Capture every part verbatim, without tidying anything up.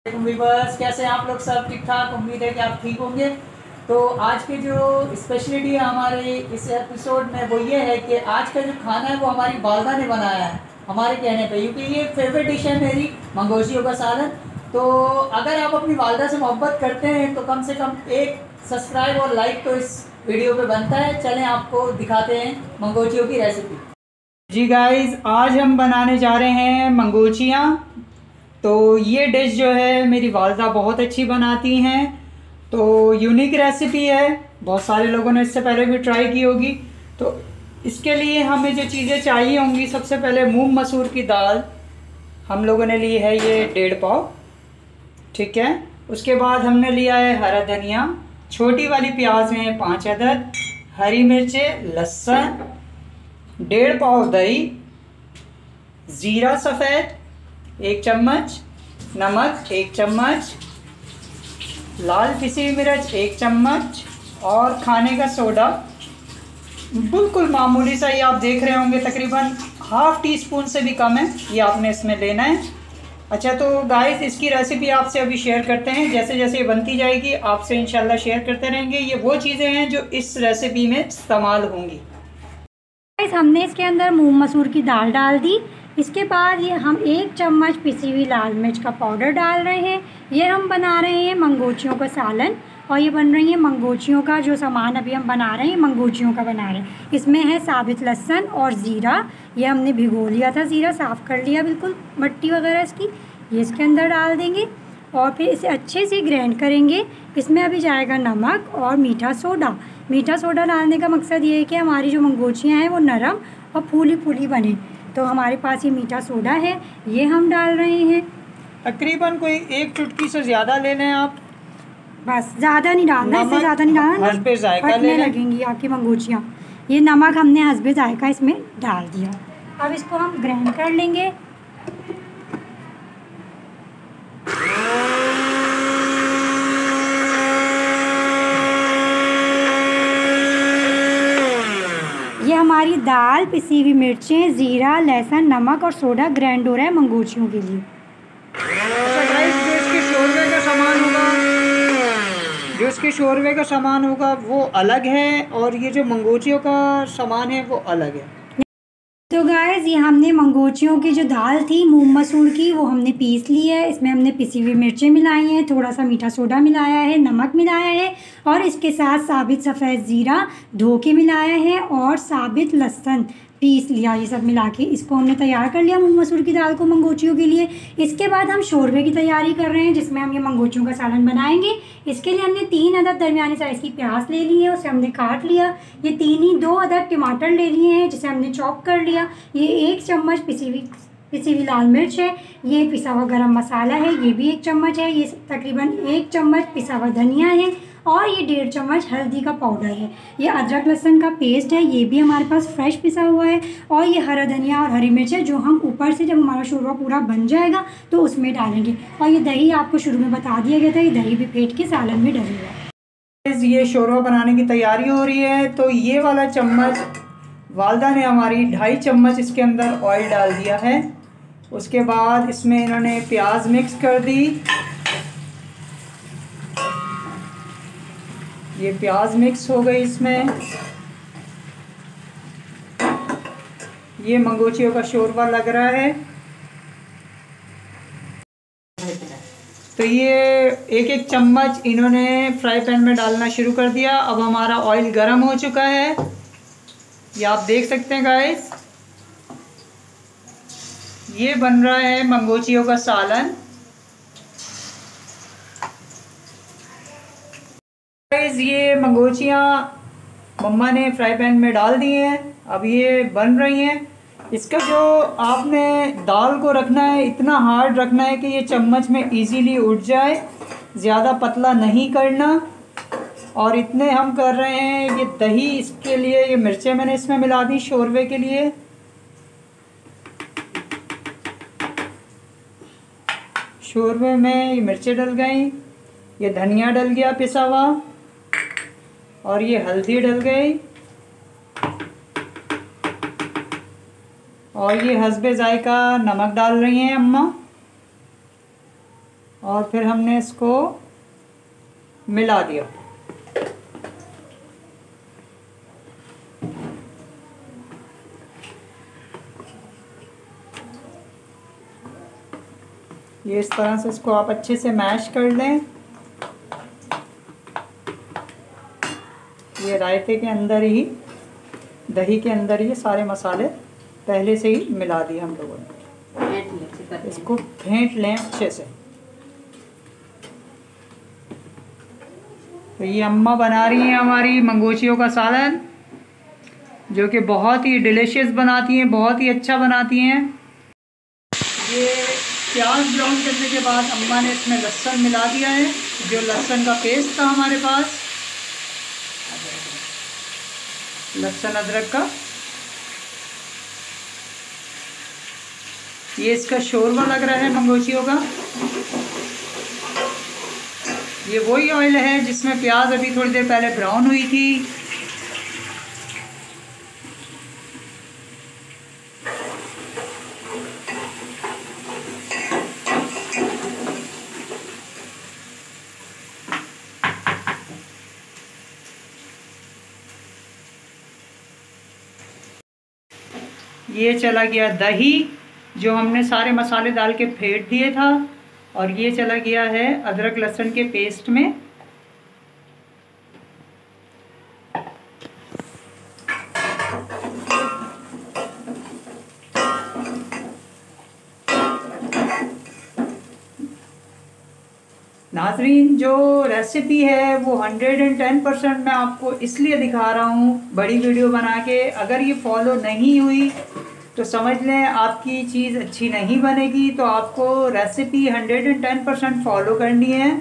Viewers, कैसे हैं आप लोग? सब ठीक ठाक, उम्मीद है कि आप ठीक होंगे। तो आज की जो स्पेशलिटी है हमारे इस एपिसोड में वो ये है कि आज का जो खाना है वो हमारी वालदा ने बनाया है हमारे कहने पे, क्योंकि ये फेवरेट डिश है मेरी, मंगोशियों का सालन। तो अगर आप अपनी वालदा से मोहब्बत करते हैं तो कम से कम एक सब्सक्राइब और लाइक तो इस वीडियो पे बनता है। चलें आपको दिखाते हैं मंगोचियों की रेसिपी। जी गाइस, आज हम बनाने जा रहे हैं मंगोचियाँ। तो ये डिश जो है मेरी वालदा बहुत अच्छी बनाती हैं। तो यूनिक रेसिपी है, बहुत सारे लोगों ने इससे पहले भी ट्राई की होगी। तो इसके लिए हमें जो चीज़ें चाहिए होंगी, सबसे पहले मूंग मसूर की दाल हम लोगों ने ली है, ये डेढ़ पाव, ठीक है। उसके बाद हमने लिया है हरा धनिया, छोटी वाली प्याज हैं पाँच अदद, हरी मिर्चें, लहसुन, डेढ़ पाव दही, ज़ीरा सफ़ेद एक चम्मच, नमक एक चम्मच, लाल पिसी हुई मिर्च एक चम्मच और खाने का सोडा बिल्कुल मामूली सा, ये आप देख रहे होंगे तकरीबन हाफ़ टी स्पून से भी कम है, ये आपने इसमें लेना है। अच्छा, तो गाइस इसकी रेसिपी आपसे अभी शेयर करते हैं, जैसे जैसे ये बनती जाएगी आपसे इंशाल्लाह शेयर करते रहेंगे। ये वो चीज़ें हैं जो इस रेसिपी में इस्तेमाल होंगी। गाइस हमने इसके अंदर मूंग मसूर की दाल डाल दी। इसके बाद ये हम एक चम्मच पिसी हुई लाल मिर्च का पाउडर डाल रहे हैं। ये हम बना रहे हैं मंगोचियों का सालन, और ये बन रही है मंगोचियों का जो सामान अभी हम बना रहे हैं मंगोचियों का बना रहे हैं। इसमें है साबित लहसुन और ज़ीरा, ये हमने भिगो लिया था, ज़ीरा साफ़ कर लिया बिल्कुल मट्टी वगैरह इसकी, ये इसके अंदर डाल देंगे और फिर इसे अच्छे से ग्राइंड करेंगे। इसमें अभी जाएगा नमक और मीठा सोडा। मीठा सोडा डालने का मकसद ये है कि हमारी जो मंगोचियाँ हैं वो नरम और फूली फूली बने। तो हमारे पास ये मीठा सोडा है, ये हम डाल रहे हैं। तकरीबन कोई एक चुटकी से ज़्यादा ले लें आप, बस ज़्यादा नहीं डालना, इससे ज़्यादा नहीं डालना, हस्बे जायका फटने लगेंगी आपकी मंगोचियाँ। ये नमक हमने हस्बे जायका इसमें डाल दिया। अब इसको हम ग्राइंड कर लेंगे। ये हमारी दाल, पिसी हुई मिर्चें, ज़ीरा, लहसुन, नमक और सोडा ग्राइंड हो रहा है मंगोचियों के लिए। अच्छा गाइस, जो इसके शोरबे का सामान होगा जो इसके शोरबे का सामान होगा वो अलग है, और ये जो मंगोचियों का सामान है वो अलग है। तो गाइस, ये हमने मंगोचियों की जो दाल थी मूंग मसूर की वो हमने पीस ली है। इसमें हमने पिसी हुई मिर्चें मिलाई हैं, थोड़ा सा मीठा सोडा मिलाया है, नमक मिलाया है और इसके साथ साबित सफ़ेद ज़ीरा धो के मिलाया है और साबित लहसुन पीस लिया। ये सब मिला के इसको हमने तैयार कर लिया मूंग मसूर की दाल को मंगोचियों के लिए। इसके बाद हम शोरबे की तैयारी कर रहे हैं, जिसमें हम ये मंगोचियों का सालन बनाएंगे। इसके लिए हमने तीन अदद दरमियानी साइज़ की प्याज ले ली है, उसे हमने काट लिया। ये तीन ही दो अदद टमाटर ले लिए हैं, जिसे हमने चॉप कर लिया। ये एक चम्मच पिसी हुई पिसी हुई लाल मिर्च है, ये पिसा हुआ गरम मसाला है, ये भी एक चम्मच है। ये तकरीबन एक चम्मच पिसा हुआ धनिया है और ये डेढ़ चम्मच हल्दी का पाउडर है। ये अदरक लहसुन का पेस्ट है, ये भी हमारे पास फ्रेश पिसा हुआ है। और ये हरा धनिया और हरी मिर्च है, जो हम ऊपर से जब हमारा शोरबा पूरा बन जाएगा तो उसमें डालेंगे। और ये दही आपको शुरू में बता दिया गया था, ये दही भी फेंट के सालन में डलेगा। ये शोरबा बनाने की तैयारी हो रही है। तो ये वाला चम्मच वालदा ने हमारी ढाई चम्मच इसके अंदर ऑयल डाल दिया है। उसके बाद इसमें इन्होंने प्याज मिक्स कर दी। ये प्याज मिक्स हो गई इसमें। ये मंगोचियों का शोरबा लग रहा है। तो ये एक एक चम्मच इन्होंने फ्राई पैन में डालना शुरू कर दिया। अब हमारा ऑयल गर्म हो चुका है, ये आप देख सकते हैं गाइस। ये बन रहा है मंगोचियों का सालन। गाइस, ये मंगोचियाँ मम्मा ने फ्राई पैन में डाल दी हैं, अब ये बन रही हैं। इसका जो आपने दाल को रखना है, इतना हार्ड रखना है कि ये चम्मच में इजीली उठ जाए, ज़्यादा पतला नहीं करना। और इतने हम कर रहे हैं। ये दही, इसके लिए ये मिर्चें मैंने इसमें मिला दी शोरबे के लिए। शोरबे में ये मिर्चें डल गई, ये धनिया डल गया पिसा हुआ, और ये हल्दी डल गई, और ये हस्बे जायका नमक डाल रही हैं अम्मा। और फिर हमने इसको मिला दिया। ये इस तरह से इसको आप अच्छे से मैश कर लें। ये रायते के अंदर ही, दही के अंदर ही सारे मसाले पहले से ही मिला दिए हम लोगों ने। इसको फेंट लें अच्छे से। तो ये अम्मा बना रही हैं हमारी मंगोचियों का सालन, जो कि बहुत ही डिलीशियस बनाती हैं, बहुत ही अच्छा बनाती हैं। ये प्याज ब्राउन करने के बाद अम्मा ने इसमें लहसुन मिला दिया है, जो लहसुन का पेस्ट था हमारे पास, लहसुन अदरक का। ये इसका शोरबा लग रहा है मंगोचियों का। ये वही ऑयल है जिसमें प्याज अभी थोड़ी देर पहले ब्राउन हुई थी। ये चला गया दही, जो हमने सारे मसाले डाल के फेंट दिए था, और ये चला गया है अदरक लहसुन के पेस्ट में। नाज़रीन, जो रेसिपी है वो हंड्रेड एंड टेन परसेंट मैं आपको इसलिए दिखा रहा हूँ बड़ी वीडियो बना के। अगर ये फॉलो नहीं हुई तो समझ लें आपकी चीज़ अच्छी नहीं बनेगी। तो आपको recipe hundred and ten percent follow करनी है।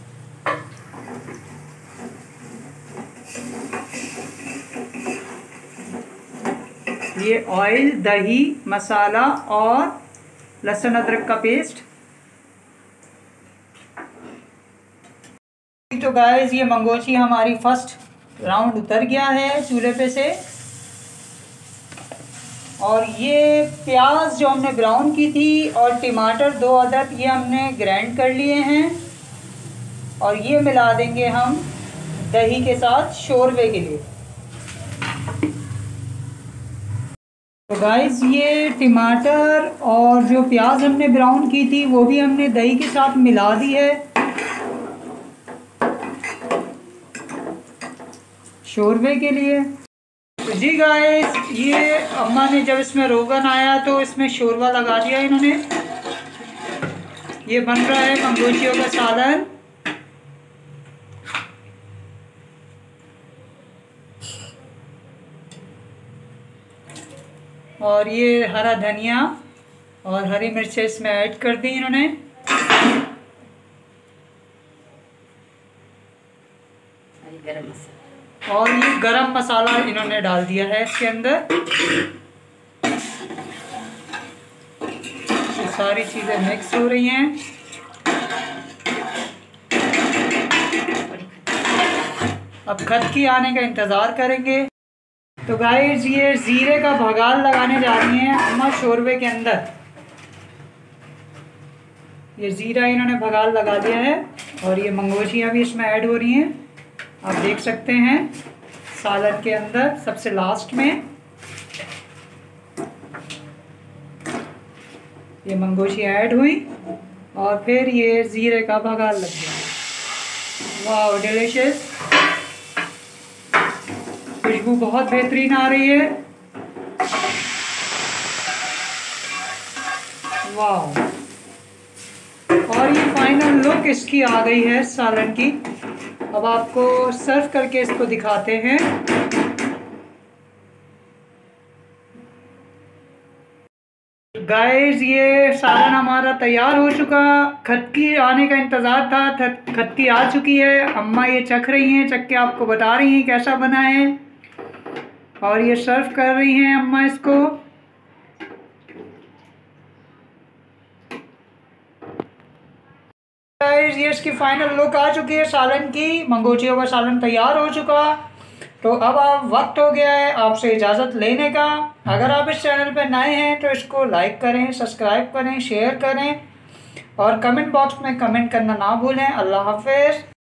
ये ऑयल, दही, मसाला और लहसुन अदरक का पेस्ट। तो गाइस, ये मंगोची हमारी फर्स्ट राउंड उतर गया है चूल्हे पे से। और ये प्याज जो हमने ब्राउन की थी और टमाटर दो अदद, ये हमने ग्राइंड कर लिए हैं, और ये मिला देंगे हम दही के साथ शोरबे के लिए। तो गाइस, ये टमाटर और जो प्याज हमने ब्राउन की थी वो भी हमने दही के साथ मिला दी है शोरबे के लिए। तो जी गाइस, ये अम्मा ने जब इसमें रोगन आया तो इसमें शोरबा लगा दिया इन्होंने। ये बन रहा है मंगोचियों का सालन। और ये हरा धनिया और हरी मिर्चें इसमें ऐड कर दी इन्होंने। गरम मसाला और ये गरम मसाला इन्होंने डाल दिया है इसके अंदर। ये सारी चीज़ें मिक्स हो रही हैं। अब खदकी आने का इंतज़ार करेंगे। तो गाइस, ये ज़ीरे का भगाल लगाने जा रही हैं अम्मा शोरबे के अंदर। ये ज़ीरा इन्होंने भगाल लगा दिया है, और ये मंगोचियाँ भी इसमें ऐड हो रही हैं। आप देख सकते हैं सालन के अंदर सबसे लास्ट में ये मंगोची ऐड हुई, और फिर ये ज़ीरे का भगाल लग गया। वाह, डिलीशियस। खुशबू बहुत बेहतरीन आ रही है। वाह। और ये फाइनल लुक इसकी आ गई है सालन की। अब आपको सर्व करके इसको दिखाते हैं। गाइस, ये सालन हमारा तैयार हो चुका। खदकी आने का इंतज़ार था, खदकी आ चुकी है। अम्मा ये चख रही हैं, चख के आपको बता रही हैं कैसा बना है, और ये सर्व कर रही हैं अम्मा इसको। गाइस, ये इसकी फाइनल लुक आ चुकी है सालन की। मंगोचियों का सालन तैयार हो चुका। तो अब आप वक्त हो गया है आपसे इजाज़त लेने का। अगर आप इस चैनल पर नए हैं तो इसको लाइक करें, सब्सक्राइब करें, शेयर करें, और कमेंट बॉक्स में कमेंट करना ना भूलें। अल्लाह हाफिज़।